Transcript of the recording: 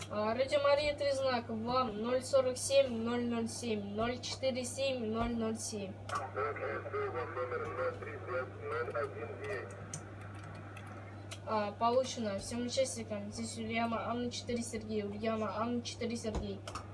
Радио Мария, 3 знака. Вам 047 007 047 007. Получено всем участникам. Здесь Ульяна Анна 4 Сергей. Ульяна Анна 4 Сергей.